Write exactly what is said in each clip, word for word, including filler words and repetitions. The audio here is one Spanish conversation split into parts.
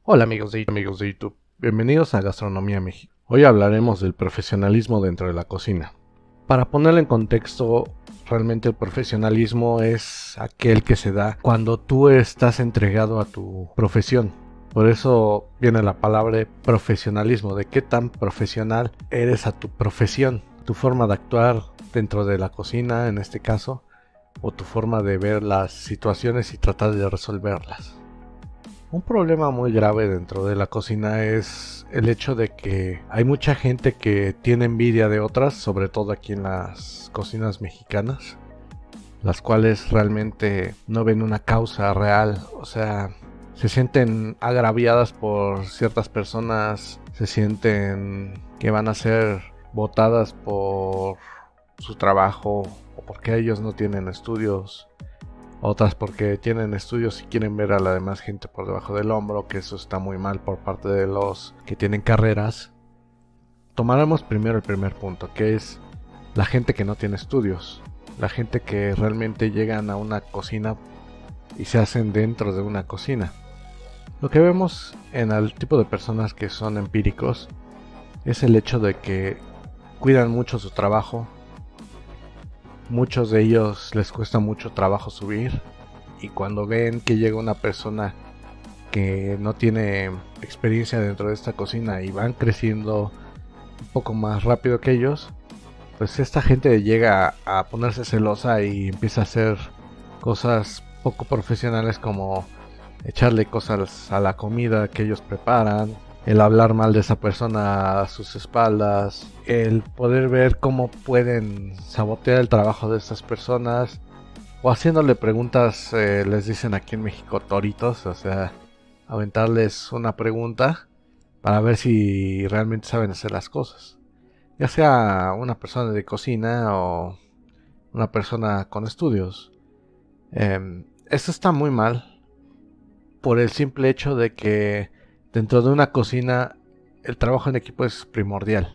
Hola amigos de, amigos de YouTube, bienvenidos a Gastronomía México. Hoy hablaremos del profesionalismo dentro de la cocina. Para ponerlo en contexto, realmente el profesionalismo es aquel que se da cuando tú estás entregado a tu profesión. Por eso viene la palabra profesionalismo, de qué tan profesional eres a tu profesión, tu forma de actuar dentro de la cocina en este caso, o tu forma de ver las situaciones y tratar de resolverlas. Un problema muy grave dentro de la cocina es el hecho de que hay mucha gente que tiene envidia de otras, sobre todo aquí en las cocinas mexicanas, las cuales realmente no ven una causa real, o sea, se sienten agraviadas por ciertas personas, se sienten que van a ser votadas por su trabajo o porque ellos no tienen estudios. Otras porque tienen estudios y quieren ver a la demás gente por debajo del hombro, que eso está muy mal por parte de los que tienen carreras. Tomaremos primero el primer punto, que es la gente que no tiene estudios. La gente que realmente llegan a una cocina y se hacen dentro de una cocina. Lo que vemos en el tipo de personas que son empíricos es el hecho de que cuidan mucho su trabajo. Muchos de ellos les cuesta mucho trabajo subir y cuando ven que llega una persona que no tiene experiencia dentro de esta cocina y van creciendo un poco más rápido que ellos, pues esta gente llega a ponerse celosa y empieza a hacer cosas poco profesionales como echarle cosas a la comida que ellos preparan, el hablar mal de esa persona a sus espaldas, el poder ver cómo pueden sabotear el trabajo de estas personas o haciéndole preguntas, eh, les dicen aquí en México toritos, o sea, aventarles una pregunta para ver si realmente saben hacer las cosas, ya sea una persona de cocina o una persona con estudios. Eh, esto está muy mal por el simple hecho de que dentro de una cocina el trabajo en equipo es primordial.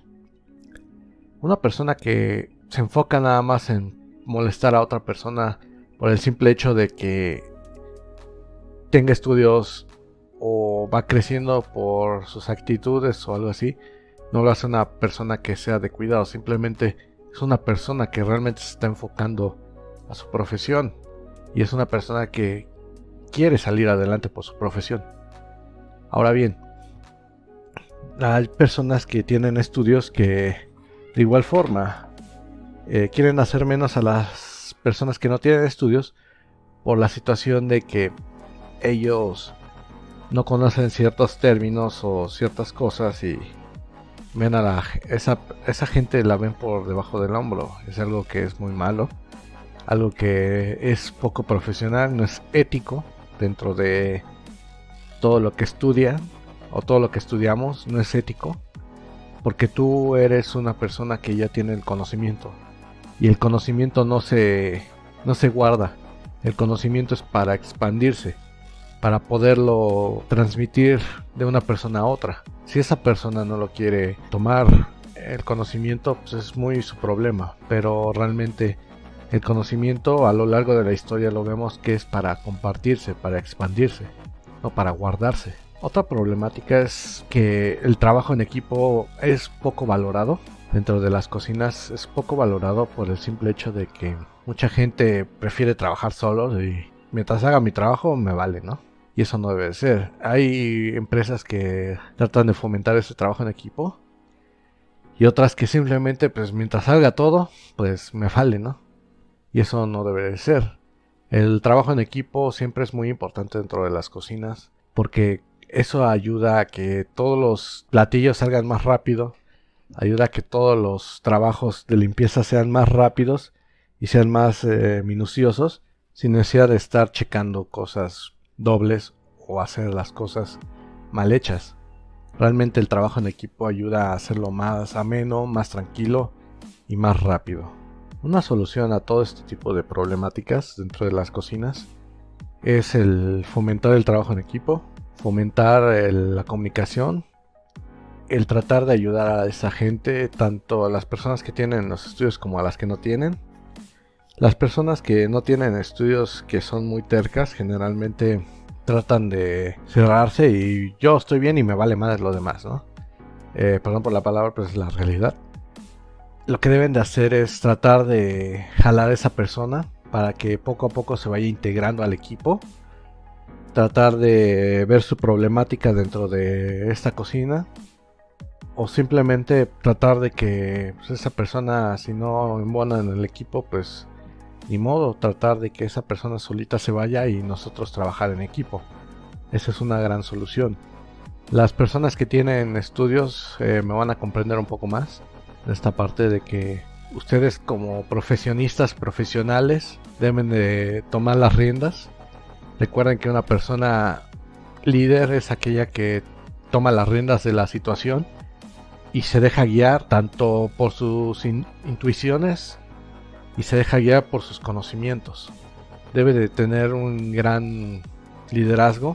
Una persona que se enfoca nada más en molestar a otra persona por el simple hecho de que tenga estudios o va creciendo por sus actitudes o algo así, no lo hace una persona que sea de cuidado, simplemente es una persona que realmente se está enfocando a su profesión y es una persona que quiere salir adelante por su profesión. Ahora bien, hay personas que tienen estudios que de igual forma eh, quieren hacer menos a las personas que no tienen estudios por la situación de que ellos no conocen ciertos términos o ciertas cosas y ven a la, esa, esa gente la ven por debajo del hombro. Es algo que es muy malo, algo que es poco profesional, no es ético dentro de todo lo que estudian o todo lo que estudiamos, no es ético porque tú eres una persona que ya tiene el conocimiento y el conocimiento no se no se guarda, el conocimiento es para expandirse, para poderlo transmitir de una persona a otra. Si esa persona no lo quiere tomar el conocimiento, pues es muy su problema, pero realmente el conocimiento a lo largo de la historia lo vemos que es para compartirse, para expandirse, no para guardarse. Otra problemática es que el trabajo en equipo es poco valorado. Dentro de las cocinas es poco valorado por el simple hecho de que mucha gente prefiere trabajar solo y mientras haga mi trabajo me vale, ¿no? Y eso no debe de ser. Hay empresas que tratan de fomentar ese trabajo en equipo y otras que simplemente pues mientras salga todo pues me vale, ¿no? Y eso no debe de ser. El trabajo en equipo siempre es muy importante dentro de las cocinas porque eso ayuda a que todos los platillos salgan más rápido, ayuda a que todos los trabajos de limpieza sean más rápidos y sean más eh, minuciosos, sin necesidad de estar checando cosas dobles o hacer las cosas mal hechas. Realmente el trabajo en equipo ayuda a hacerlo más ameno, más tranquilo y más rápido. Una solución a todo este tipo de problemáticas dentro de las cocinas es el fomentar el trabajo en equipo, fomentar el, la comunicación, el tratar de ayudar a esa gente, tanto a las personas que tienen los estudios como a las que no tienen. Las personas que no tienen estudios, que son muy tercas, generalmente tratan de cerrarse y yo estoy bien y me vale más lo demás, ¿no? Eh, perdón por la palabra, pero es la realidad. Lo que deben de hacer es tratar de jalar a esa persona para que poco a poco se vaya integrando al equipo. Tratar de ver su problemática dentro de esta cocina. O simplemente tratar de que pues, esa persona, si no embona en el equipo, pues ni modo, tratar de que esa persona solita se vaya y nosotros trabajar en equipo. Esa es una gran solución. Las personas que tienen estudios eh, me van a comprender un poco más en esta parte de que ustedes como profesionistas profesionales deben de tomar las riendas. Recuerden que una persona líder es aquella que toma las riendas de la situación y se deja guiar tanto por sus in- intuiciones y se deja guiar por sus conocimientos. Debe de tener un gran liderazgo.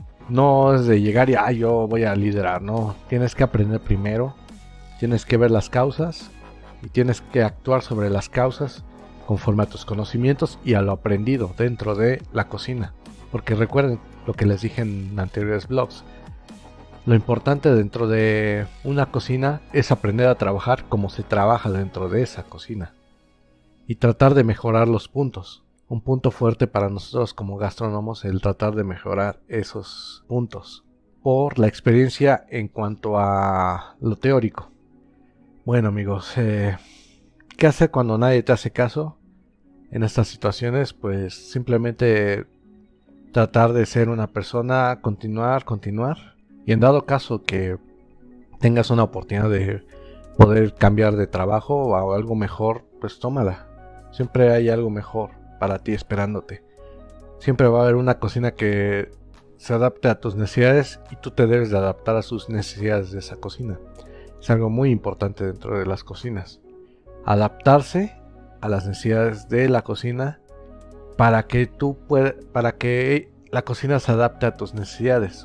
No es de llegar y ah, yo voy a liderar, no. Tienes que aprender primero, tienes que ver las causas y tienes que actuar sobre las causas conforme a tus conocimientos y a lo aprendido dentro de la cocina. Porque recuerden lo que les dije en anteriores blogs. Lo importante dentro de una cocina es aprender a trabajar como se trabaja dentro de esa cocina y tratar de mejorar los puntos. Un punto fuerte para nosotros como gastrónomos es el tratar de mejorar esos puntos por la experiencia en cuanto a lo teórico. Bueno amigos, eh, ¿qué hacer cuando nadie te hace caso? En estas situaciones pues simplemente tratar de ser una persona, continuar, continuar. Y en dado caso que tengas una oportunidad de poder cambiar de trabajo o algo mejor, pues tómala. Siempre hay algo mejor para ti esperándote. Siempre va a haber una cocina que se adapte a tus necesidades y tú te debes de adaptar a sus necesidades de esa cocina. Es algo muy importante dentro de las cocinas. Adaptarse a las necesidades de la cocina para que tú puedas, para que la cocina se adapte a tus necesidades.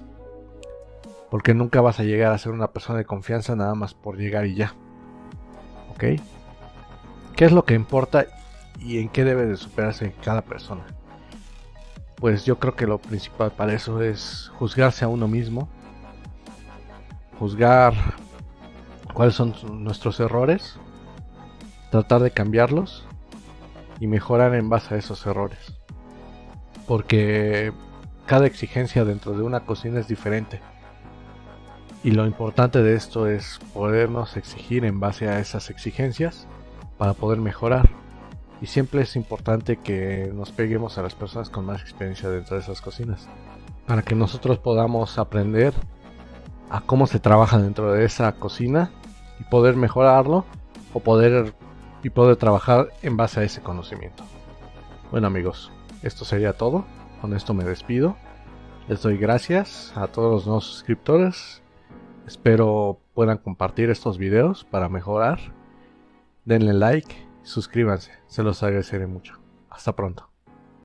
Porque nunca vas a llegar a ser una persona de confianza nada más por llegar y ya. ¿Ok? ¿Qué es lo que importa y en qué debe de superarse cada persona? Pues yo creo que lo principal para eso es juzgarse a uno mismo. Juzgar cuáles son nuestros errores. Tratar de cambiarlos. Y mejorar en base a esos errores. Porque cada exigencia dentro de una cocina es diferente. Y lo importante de esto es podernos exigir en base a esas exigencias para poder mejorar. Y siempre es importante que nos peguemos a las personas con más experiencia dentro de esas cocinas, para que nosotros podamos aprender a cómo se trabaja dentro de esa cocina y poder mejorarlo o poder y poder trabajar en base a ese conocimiento. Bueno amigos, esto sería todo. Con esto me despido. Les doy gracias a todos los nuevos suscriptores. Espero puedan compartir estos videos para mejorar. Denle like, suscríbanse, se los agradeceré mucho. Hasta pronto.